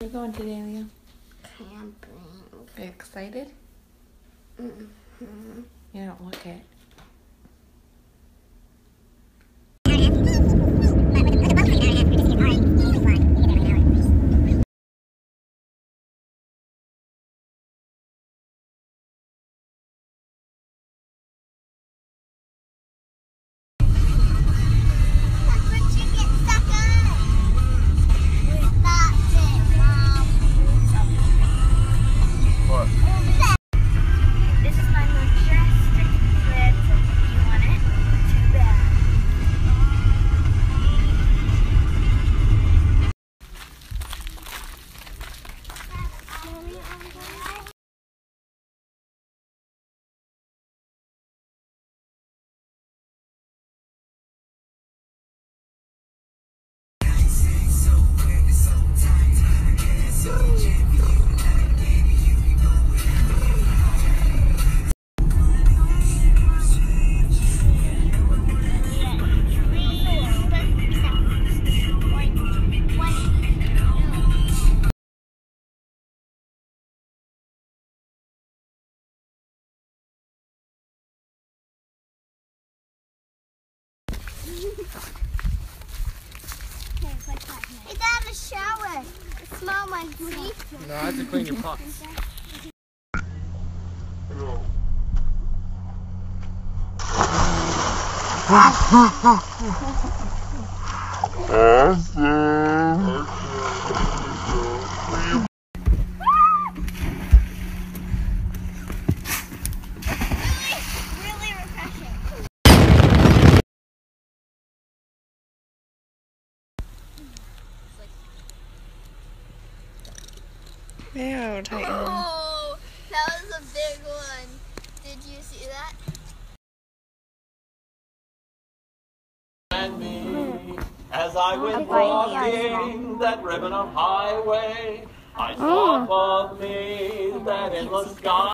Where are you going today, Leo? Camping. Are you excited? Mm-hmm. You don't look it. Hey, Dad, a shower. It smells like feet. No, I have to clean your pots. Really refreshing. Ew, Titan. Oh, that was a big one. Did you see that? And me, as I went walking that ribbon of highway, I saw above me that endless sky.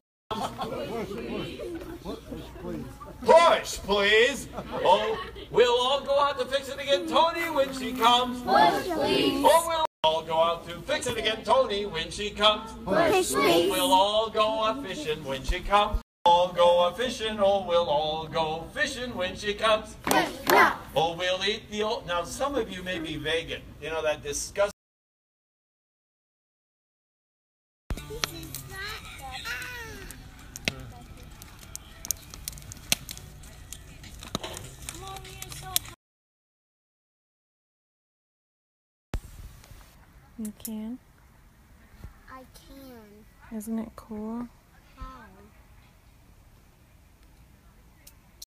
Push, please. Oh, we'll all go out to fix it again, Tony, when she comes. Push, please. Oh, we'll all go out to fix it again, Tony, when she comes. Push, Oh, please. we'll all go a fishing when she comes. All go a fishing, oh, we'll all go fishing when she comes. Oh, we'll eat the old. Now, some of you may be vegan. You know that disgusting. You can? I can. Isn't it cool?